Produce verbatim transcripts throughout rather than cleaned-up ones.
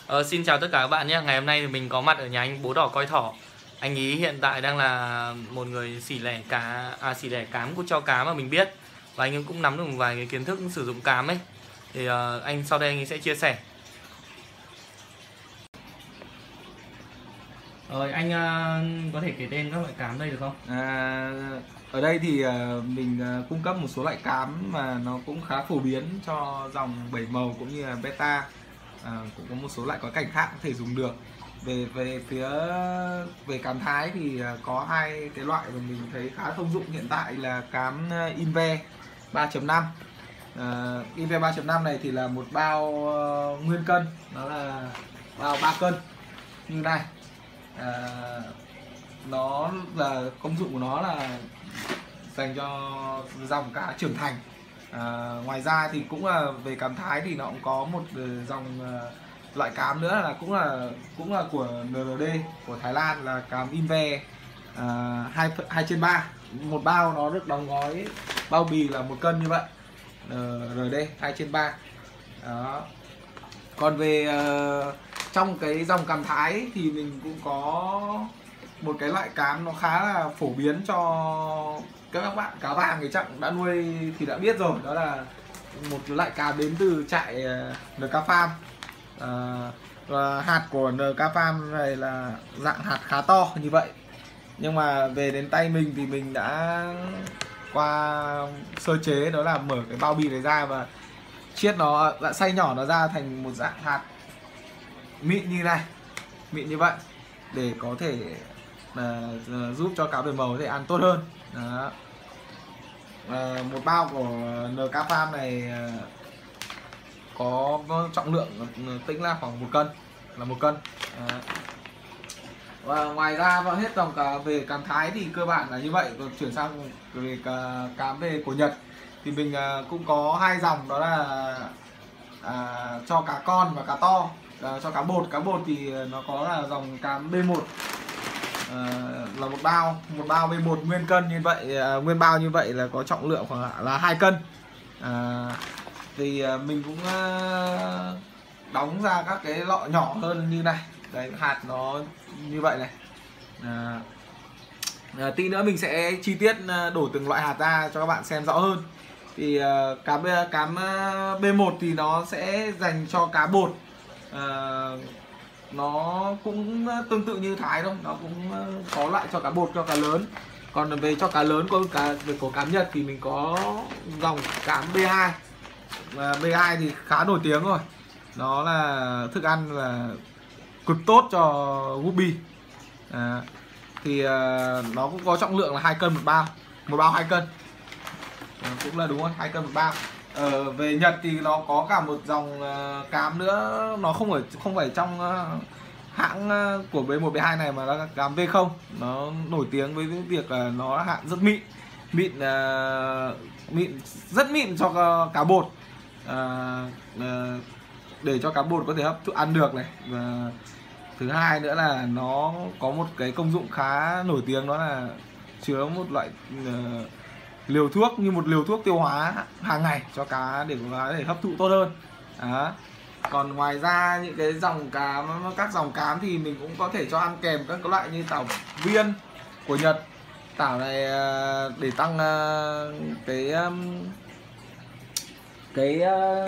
Ờ, Xin chào tất cả các bạn nhé. Ngày hôm nay thì mình có mặt ở nhà anh Bố Đỏ Coi Thỏ. Anh ý hiện tại đang là một người xỉ lẻ cá, à xỉ lẻ cám của cho cá mà mình biết. Và anh ấy cũng nắm được một vài cái kiến thức sử dụng cám ấy. Thì uh, anh sau đây anh ấy sẽ chia sẻ. Rồi anh uh, có thể kể tên các loại cám đây được không? À, ở đây thì uh, mình uh, cung cấp một số loại cám mà nó cũng khá phổ biến cho dòng bảy màu cũng như là beta. À, cũng có một số loại có cảnh khác có thể dùng được. Về về phía về cám Thái thì uh, có hai cái loại mà mình thấy khá thông dụng hiện tại là cám uh, Inve ba chấm năm. Uh, Inve ba chấm năm này thì là một bao uh, nguyên cân, nó là bao ba cân như này. À, nó là công dụng của nó là dành cho dòng cá trưởng thành. À, ngoài ra thì cũng là về cám Thái thì nó cũng có một dòng uh, loại cám nữa là cũng là cũng là của en rờ đê của Thái Lan là cám Inve hai hai trên ba. Một bao nó được đóng gói bao bì là một cân như vậy, en rờ đê hai trên ba. Đó. Còn về uh, trong cái dòng cám Thái thì mình cũng có một cái loại cám nó khá là phổ biến cho các bạn cá vàng thì chắc đã nuôi thì đã biết rồi, đó là một loại cám đến từ trại en ca Farm. À, và hạt của en ca Farm này là dạng hạt khá to như vậy, nhưng mà về đến tay mình thì mình đã qua sơ chế, đó là mở cái bao bì này ra và chiết nó, đã xay nhỏ nó ra thành một dạng hạt mịn như này, mịn như vậy để có thể uh, giúp cho cá bảy màu có thể ăn tốt hơn. Đó. Uh, một bao của en ca Farm này uh, có, có trọng lượng tính là khoảng một cân, là một cân. Uh. Và ngoài ra và hết dòng cả về cám Thái thì cơ bản là như vậy. Còn chuyển sang về cám về của Nhật thì mình uh, cũng có hai dòng, đó là uh, cho cá con và cá to. À, cho cá bột, cá bột thì nó có là dòng cám bê một, à, là một bao, một bao bê một nguyên cân như vậy, à, nguyên bao như vậy là có trọng lượng khoảng là hai cân. À, thì à, mình cũng à, đóng ra các cái lọ nhỏ hơn như này, đấy, hạt nó như vậy này. À, à, tí nữa mình sẽ chi tiết đổ từng loại hạt ra cho các bạn xem rõ hơn. Thì à, cám cám bê một thì nó sẽ dành cho cá bột. À, nó cũng tương tự như Thái thôi, nó cũng có loại cho cá bột, cho cá lớn. Còn về cho cá lớn của cá về của cám Nhật thì mình có dòng cám bê hai. Và bê hai thì khá nổi tiếng rồi, nó là thức ăn là cực tốt cho guppy. À, thì à, nó cũng có trọng lượng là hai cân một bao, một bao hai cân, à, cũng là đúng rồi, hai cân một bao. Ở về Nhật thì nó có cả một dòng uh, cám nữa, nó không phải không phải trong uh, hãng uh, của bê một bê hai này mà là cám vê không. Nó nổi tiếng với việc là nó là hạng rất mịn, mịn uh, mịn rất mịn cho uh, cá bột, uh, uh, để cho cá bột có thể hấp thụ ăn được này. Và thứ hai nữa là nó có một cái công dụng khá nổi tiếng, đó là chứa một loại uh, liều thuốc, như một liều thuốc tiêu hóa hàng ngày cho cá để có thể hấp thụ tốt hơn. Đó. Còn ngoài ra những cái dòng cám, các dòng cám thì mình cũng có thể cho ăn kèm các loại như tảo viên của Nhật. Tảo này để tăng cái cái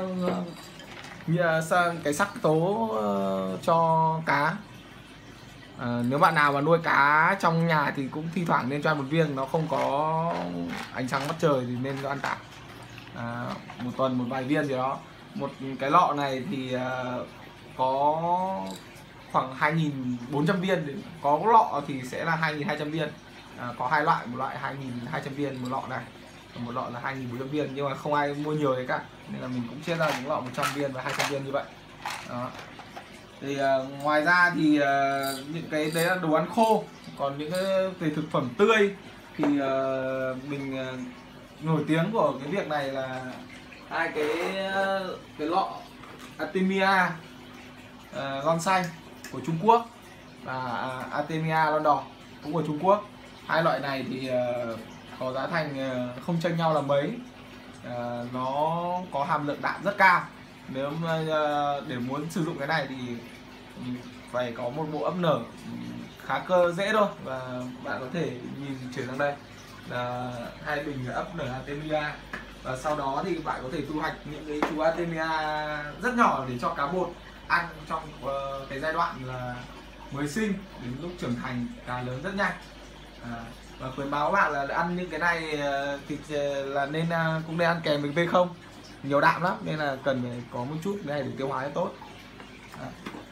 cái sắc tố cho cá. À, nếu bạn nào mà nuôi cá trong nhà thì cũng thi thoảng nên cho ăn một viên, nó không có ánh sáng mặt trời thì nên cho ăn tảo. À, một tuần một vài viên gì đó. Một cái lọ này thì uh, có khoảng hai nghìn bốn trăm viên, có lọ thì sẽ là hai nghìn hai trăm viên. À, có hai loại, một loại hai nghìn hai trăm viên một lọ này, một lọ là hai nghìn bốn trăm viên, nhưng mà không ai mua nhiều đấy cả, nên là mình cũng chia ra những lọ một trăm viên và hai trăm viên như vậy. Đó. Thì uh, ngoài ra thì uh, những cái đấy là đồ ăn khô. Còn những cái về thực phẩm tươi thì uh, mình uh, nổi tiếng của cái việc này là hai cái uh, cái lọ Artemia uh, lon xanh của Trung Quốc và uh, Artemia lon đỏ cũng của Trung Quốc. Hai loại này thì uh, có giá thành uh, không chênh nhau là mấy. Uh, nó có hàm lượng đạm rất cao. Nếu uh, để muốn sử dụng cái này thì phải có một bộ ấp nở khá cơ dễ thôi, và bạn có thể nhìn chuyển sang đây là hai bình ấp nở Artemia, và sau đó thì bạn có thể thu hoạch những cái chú Artemia rất nhỏ để cho cá bột ăn trong uh, cái giai đoạn là mới sinh đến lúc trưởng thành cá lớn rất nhanh. À, và khuyến báo bạn là ăn những cái này thì là nên cũng nên ăn kèm với V không, nhiều đạm lắm nên là cần phải có một chút này để tiêu hóa cho tốt. À.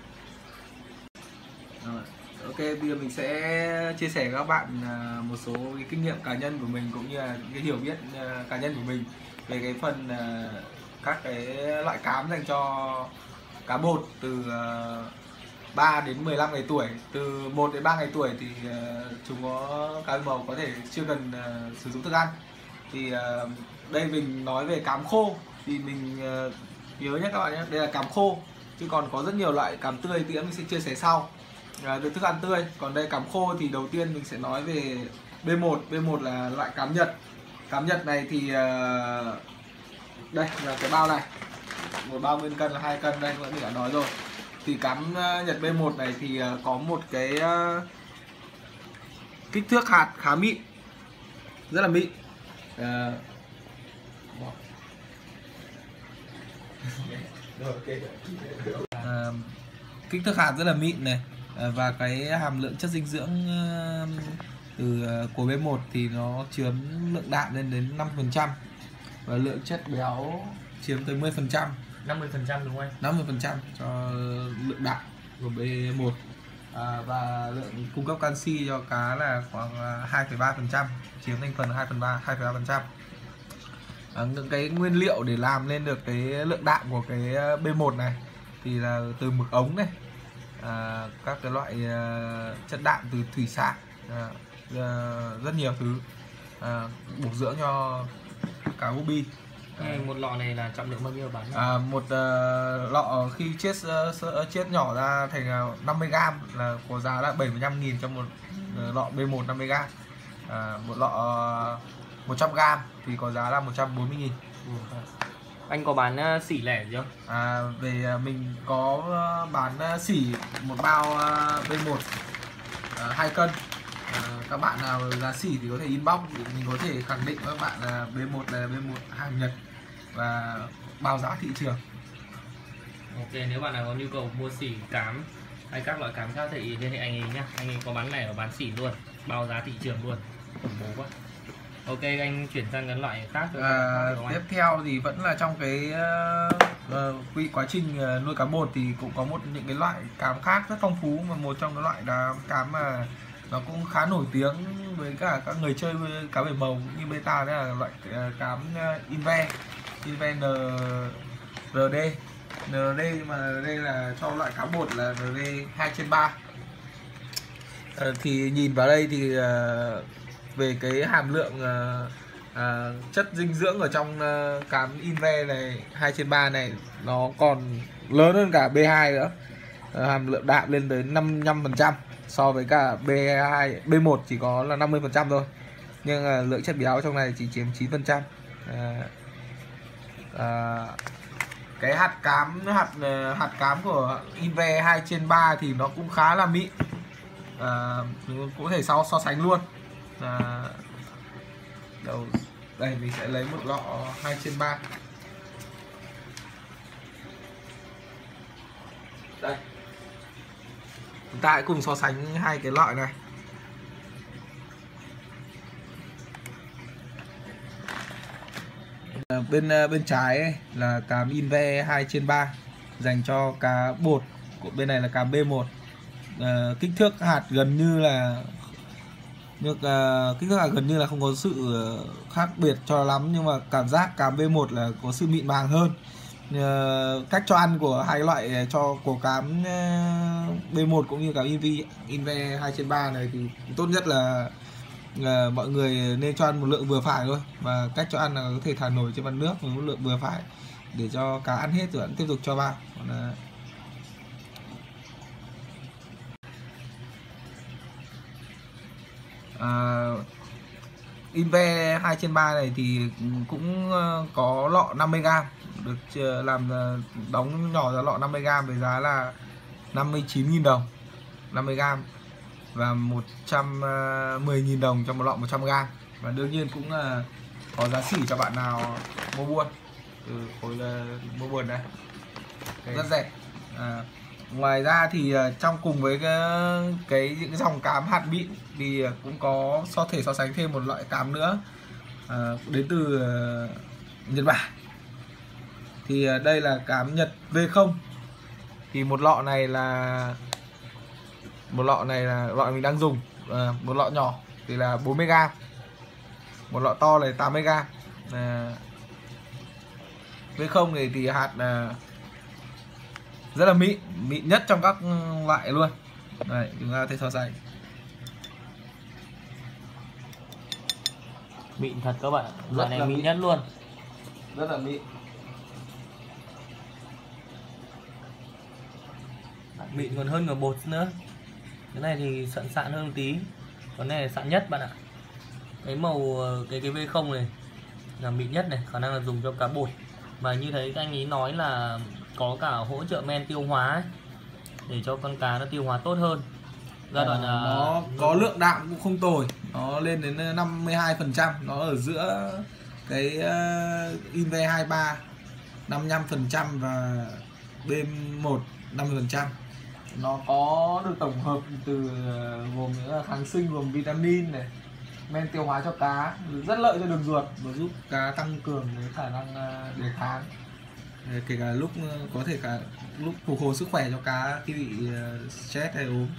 Rồi. Ok, bây giờ mình sẽ chia sẻ với các bạn một số cái kinh nghiệm cá nhân của mình cũng như là những cái hiểu biết cá nhân của mình về cái phần các cái loại cám dành cho cá bột từ ba đến mười lăm ngày tuổi. Từ một đến ba ngày tuổi thì chúng có cá màu có thể chưa cần sử dụng thức ăn. Thì đây mình nói về cám khô thì mình nhớ nhé các bạn nhé, đây là cám khô, chứ còn có rất nhiều loại cám tươi thì mình sẽ chia sẻ sau về thức ăn tươi. Còn đây cám khô thì đầu tiên mình sẽ nói về B một. B một là loại cám Nhật. Cám Nhật này thì đây là cái bao này, một bao nguyên cân là hai cân, đây mình đã nói rồi. Thì cám Nhật B một này thì có một cái kích thước hạt khá mịn, rất là mịn. À, à, kích thước hạt rất là mịn này, và cái hàm lượng chất dinh dưỡng từ của B một thì nó chiếm lượng đạm lên đến năm phần trăm và lượng chất béo chiếm tới mười phần trăm. năm mươi phần trăm đúng không anh? năm mươi phần trăm cho lượng đạm của B một. À, và lượng cung cấp canxi cho cá là khoảng hai phẩy ba phần trăm, chiếm thành phần hai phần ba, hai phẩy ba phần trăm. À, những cái nguyên liệu để làm lên được cái lượng đạm của cái B một này thì là từ mực ống này, à, các cái loại uh, chất đạm từ thủy sản, à, uh, rất nhiều thứ, à, bổ dưỡng cho cá goby. À, một lọ này là trọng lượng bao nhiêu bán? À, một uh, lọ khi chết uh, chết nhỏ ra thành uh, năm mươi gam là có giá là bảy mươi lăm nghìn cho một uh, lọ B một năm mươi gam. À, một lọ uh, một trăm gam thì có giá là một trăm bốn mươi nghìn. Ừ. Anh có bán uh, xỉ lẻ gì không? À, về uh, mình có uh, bán uh, xỉ một bao uh, B một uh, hai cân. À, các bạn nào giá xỉ thì có thể inbox thì mình có thể khẳng định với các bạn là B một là B một hàng Nhật và bao giá thị trường. Ok, nếu bạn nào có nhu cầu mua xỉ cám hay các loại cám khác thì liên hệ anh ấy nhá. Anh ấy có bán lẻ và bán xỉ luôn, bao giá thị trường luôn. Khủng bố quá. Ok, anh chuyển sang cái loại khác. À, tiếp theo thì vẫn là trong cái uh, uh, quá trình uh, nuôi cá bột thì cũng có một những cái loại cám khác rất phong phú, mà một trong cái loại là cám mà nó cũng khá nổi tiếng với cả các người chơi cá bảy màu như beta, đó là loại uh, cám uh, Inve Inve N R D N R D, nhưng mà đây là cho loại cá bột là N R D hai trên ba. Uh, thì nhìn vào đây thì uh, về cái hàm lượng uh, uh, chất dinh dưỡng ở trong uh, cám Inve này hai trên ba này nó còn lớn hơn cả B hai nữa. Uh, hàm lượng đạm lên tới năm mươi lăm phần trăm, so với cả B hai, B một chỉ có là năm mươi phần trăm thôi, nhưng uh, lượng chất béo trong này chỉ chiếm chín phần trăm. Uh, uh, cái hạt cám hạt uh, hạt cám của Inve hai trên ba thì nó cũng khá là mịn. Uh, mình cũng có thể so so sánh luôn. À, đầu đây mình sẽ lấy một lọ hai trên ba. Đây, chúng ta hãy cùng so sánh hai cái loại này. À, bên bên trái ấy, là cám Inve hai trên ba dành cho cá bột, của bên này là cám B một. À, kích thước hạt gần như là Được, uh, kích thước hạt gần như là không có sự khác biệt cho lắm, nhưng mà cảm giác cám B một là có sự mịn màng hơn. Uh, cách cho ăn của hai loại cho của cám uh, B một cũng như cám Inve Inve hai trên ba này thì tốt nhất là uh, mọi người nên cho ăn một lượng vừa phải thôi, và cách cho ăn là có thể thả nổi trên mặt nước với một lượng vừa phải để cho cá ăn hết rồi tiếp tục cho vào. Còn, uh, Uh, Inve hai trên ba này thì cũng uh, có lọ năm mươi gam, được uh, làm uh, đóng nhỏ ra lọ năm mươi gam với giá là năm mươi chín nghìn đồng năm mươi gram và một trăm mười nghìn đồng cho một lọ một trăm gram. Và đương nhiên cũng là có giá sỉ cho bạn nào mua buôn từ khối là mua buôn đây. Okay. Rất rẻ. À, ngoài ra thì trong cùng với cái, cái những dòng cám hạt mịn thì cũng có so thể so sánh thêm một loại cám nữa à, đến từ uh, Nhật Bản. Thì uh, đây là cám Nhật V không. Thì một lọ này là một lọ này là loại mình đang dùng, à, một lọ nhỏ thì là bốn mươi gram, một lọ to là tám mươi gram. À, V không này thì hạt là rất là mịn, mịn nhất trong các loại luôn. Đây, chúng ta có thể so sánh. Mịn thật các bạn, loại này mịn nhất luôn. Rất là mịn. Mịn còn hơn cả bột nữa. Cái này thì sẵn sạn hơn một tí. Còn này là sẵn nhất bạn ạ. Cái màu cái cái V không này là mịn nhất này, khả năng là dùng cho cá bột. Và như thấy các anh ấy nói là có cả hỗ trợ men tiêu hóa ấy, để cho con cá nó tiêu hóa tốt hơn. Giai đoạn à, nó có lượng đạm cũng không tồi, nó lên đến năm mươi hai phần trăm, nó ở giữa cái uh, Inve hai ba năm mươi lăm phần trăm và B một năm mươi phần trăm. Nó có được tổng hợp từ gồm những kháng sinh, gồm vitamin này, men tiêu hóa cho cá, rất lợi cho đường ruột và giúp cá tăng cường cái khả năng đề kháng, kể cả lúc có thể cả lúc phục hồi sức khỏe cho cá khi bị stress hay ốm.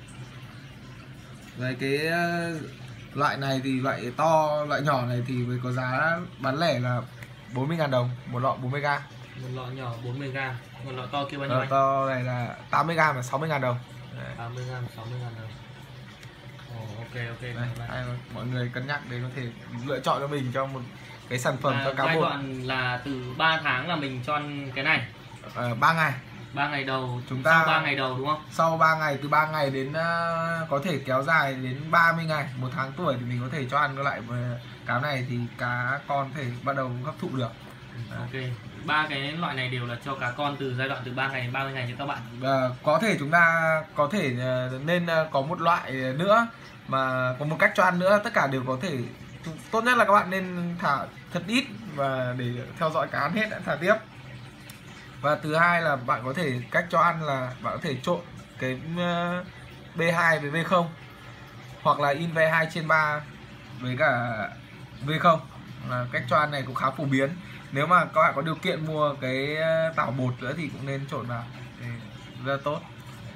Về cái loại này thì loại to, loại nhỏ này thì với có giá bán lẻ là bốn mươi nghìn đồng một lọ bốn mươi gram. Một lọ nhỏ bốn mươi gram, một lọ to kia bao nhiêu? Lọ to này là tám mươi gram là sáu mươi nghìn đồng. Đấy. tám mươi gram sáu mươi nghìn đồng. Oh, ok ok. Đây, ai, mọi người cân nhắc để có thể lựa chọn cho mình cho một cái sản phẩm à, cho cá bột. giai đoạn là từ ba tháng là mình cho ăn cái này. À, ba ngày. ba ngày đầu chúng ta sau ba ngày đầu đúng không? Sau ba ngày, từ ba ngày đến uh, có thể kéo dài đến ba mươi ngày, một tháng tuổi thì mình có thể cho ăn cái loại cá này thì cá con thể bắt đầu hấp thụ được. Đấy. Ok. Ba cái loại này đều là cho cá con từ giai đoạn từ ba ngày đến ba mươi ngày cho các bạn. À, có thể chúng ta có thể nên có một loại nữa mà có một cách cho ăn nữa, tất cả đều có thể. Tốt nhất là các bạn nên thả thật ít và để theo dõi cá ăn hết đã thả tiếp. Và thứ hai là bạn có thể cách cho ăn là bạn có thể trộn cái B hai với V không hoặc là Inve hai trên ba với cả V không. Là cách cho ăn này cũng khá phổ biến. Nếu mà các bạn có điều kiện mua cái tảo bột nữa thì cũng nên trộn vào, rất là tốt.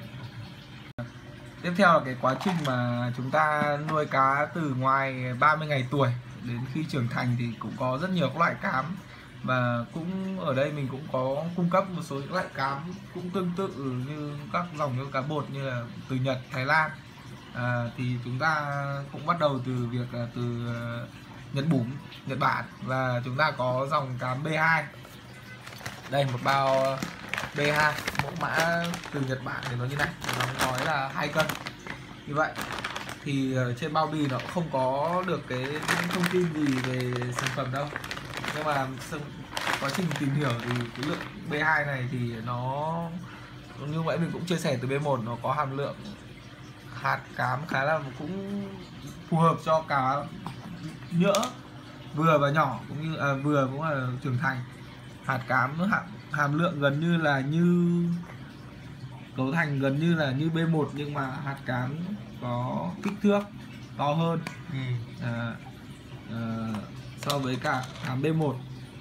Tiếp theo là cái quá trình mà chúng ta nuôi cá từ ngoài ba mươi ngày tuổi đến khi trưởng thành thì cũng có rất nhiều các loại cám. Và cũng ở đây mình cũng có cung cấp một số những loại cám cũng tương tự như các dòng như cá bột như là từ Nhật, Thái Lan. À, thì chúng ta cũng bắt đầu từ việc là từ Nhật Bủm, Nhật Bản, và chúng ta có dòng cám B hai. Đây một bao B hai, mẫu mã từ Nhật Bản thì nó như này, nó nói là hai cân. Như vậy thì trên bao bì nó không có được cái thông tin gì về sản phẩm đâu. Nhưng mà quá trình tìm hiểu thì cái lượng B hai này thì nó như vậy mình cũng chia sẻ từ B một, nó có hàm lượng hạt cám khá là cũng phù hợp cho cá nhỡ vừa và nhỏ, cũng như à, vừa cũng là trưởng thành. Hạt cám nó hàm, hàm lượng gần như là như cấu thành gần như là như B một, nhưng mà hạt cám có kích thước to hơn ừ. à, à, so với cả cám B một.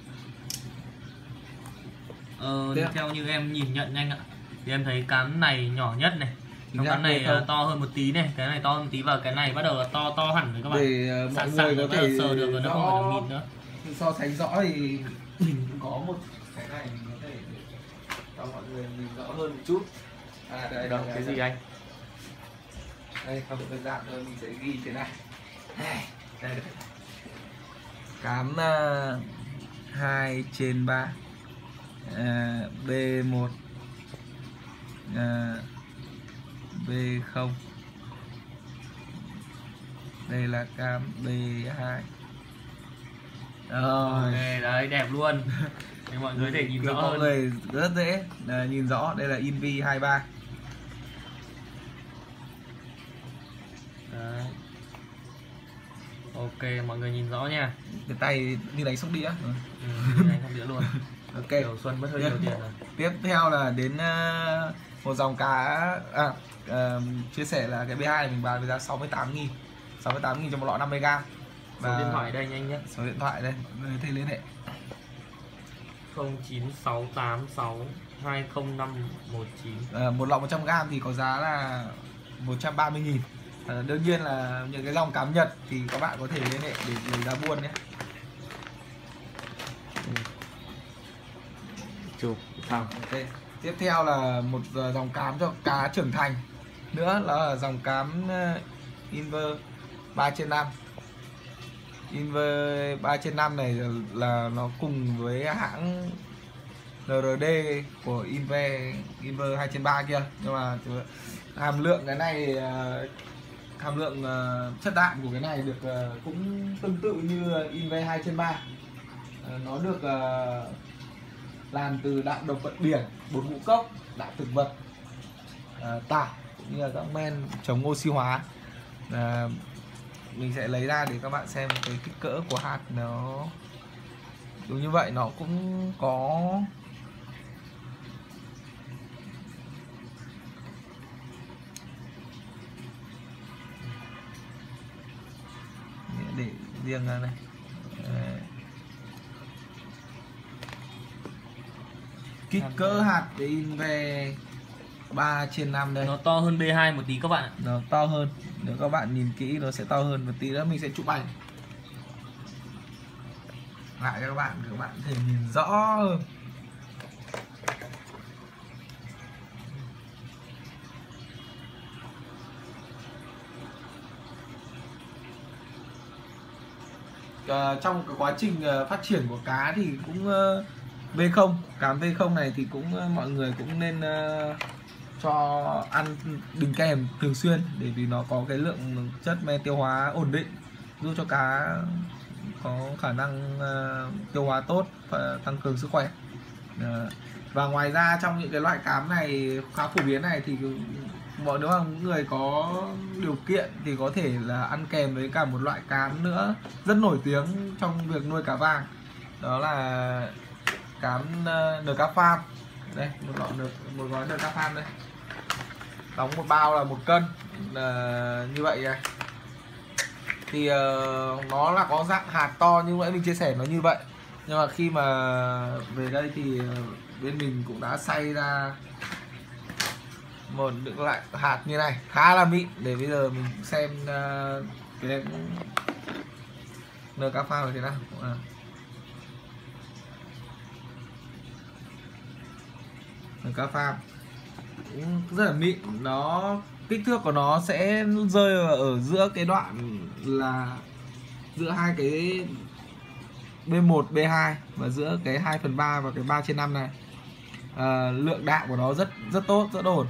Ờ, theo như em nhìn nhận nhanh ạ, thì em thấy cám này nhỏ nhất này, trong cám này to hơn một tí này, cái này to hơn một tí, và cái này bắt đầu là to to hẳn rồi các bạn. Để uh, mọi sẵn người sẵn có thể sờ được rồi, nó không phải là mịn nữa. So sánh rõ thì mình cũng có một cái này mình có thể cho mọi người nhìn rõ hơn một chút. À đây, đâu cái gì anh? Đây không đơn giản thôi, mình sẽ ghi thế này. Đây, đây, đây. Cám uh, hai trên ba, uh, B một, uh, B không. Đây là cam B hai. Rồi, okay, đấy đẹp luôn. Để mọi người có thể nhìn rõ hơn. Mọi người rất dễ à, nhìn rõ. Đây là Inve hai ba. Đấy. Ok, mọi người nhìn rõ nha. Cái tay như đánh sóc đĩa. Ừ, như này không đĩa luôn. Ok. Đầu xuân mất hơi nhiều tiền rồi. Tiếp theo là đến uh, một dòng cá à, uh, chia sẻ là cái B hai này mình bán với giá sáu mươi tám nghìn. sáu mươi tám nghìn cho một lọ năm mươi gam. Số điện thoại đây nhanh nhé. Số điện thoại đây, người thấy liên hệ không chín sáu tám sáu hai không năm một chín. À, một lọ một trăm gam thì có giá là một trăm ba mươi nghìn. À, đương nhiên là những cái dòng cám Nhật thì các bạn có thể liên hệ để lấy giá buôn nhé. Chụp xong. Ok. Tiếp theo là một dòng cám cho cá trưởng thành nữa, là dòng cám Inver ba trên năm. Inver ba trên năm này là, là nó cùng với hãng en rờ đê của Inver Inver hai trên ba kia, nhưng mà hàm lượng cái này hàm lượng chất đạm của cái này được cũng tương tự như Inver hai trên ba. Nó được làm từ đạm động vật biển, bột ngũ cốc, đạm thực vật, tảo cũng như là các men chống oxy hóa. À, mình sẽ lấy ra để các bạn xem cái kích cỡ của hạt nó đúng như vậy. Nó cũng có để riêng ra này. Đấy. Kích cỡ hạt để in về ba trên năm đây. Nó to hơn B hai một tí các bạn ạ. Nó to hơn. Nếu các bạn nhìn kỹ nó sẽ to hơn một tí nữa, mình sẽ chụp ảnh lại cho các bạn để các bạn có thể nhìn rõ hơn. À, trong cái quá trình uh, phát triển của cá thì cũng uh, V không, cám V không này thì cũng uh, mọi người cũng nên uh, cho ăn đỉnh kèm thường xuyên, để vì nó có cái lượng chất men tiêu hóa ổn định, giúp cho cá có khả năng uh, tiêu hóa tốt và tăng cường sức khỏe. Uh, và ngoài ra trong những cái loại cám này khá phổ biến này thì mọi nếu mà những người có điều kiện thì có thể là ăn kèm với cả một loại cám nữa rất nổi tiếng trong việc nuôi cá vàng, đó là cám uh, en ca Farm. Đây, một lọ một gói en ca Farm đây, đóng một bao là một cân, uh, như vậy này. Thì uh, nó là có dạng hạt to như nãy mình chia sẻ nó như vậy, nhưng mà khi mà về đây thì uh, bên mình cũng đã xay ra một những loại hạt như này khá là mịn, để bây giờ mình xem uh, cái en ca Farm là thế nào. À. En ca Farm cũng rất là mịn, nó kích thước của nó sẽ rơi ở giữa cái đoạn là giữa hai cái B một, B hai và giữa cái hai phần ba và cái ba trên năm này. À, lượng đạm của nó rất rất tốt, rất ổn.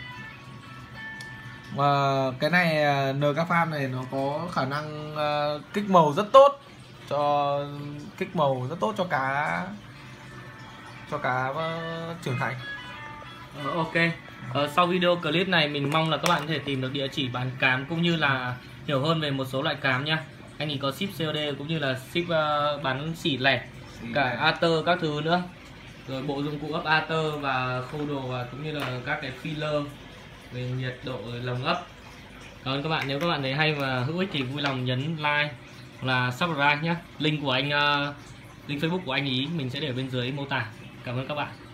Và cái này en ca Farm này nó có khả năng uh, kích màu rất tốt, cho kích màu rất tốt cho cá cho cá uh, trưởng thành. Ờ, ok. Ờ, sau video clip này mình mong là các bạn có thể tìm được địa chỉ bán cám cũng như là hiểu hơn về một số loại cám nha. Anh ấy có ship xê ô đê cũng như là ship uh, bán xỉ lẻ, cả ater các thứ nữa, rồi bộ dụng cụ ấp ater và khâu đồ và cũng như là các cái filler về nhiệt độ lồng ấp. Cảm ơn các bạn. Nếu các bạn thấy hay và hữu ích thì vui lòng nhấn like là subscribe nhé. Link của anh uh, link Facebook của anh ý mình sẽ để bên dưới mô tả. Cảm ơn các bạn.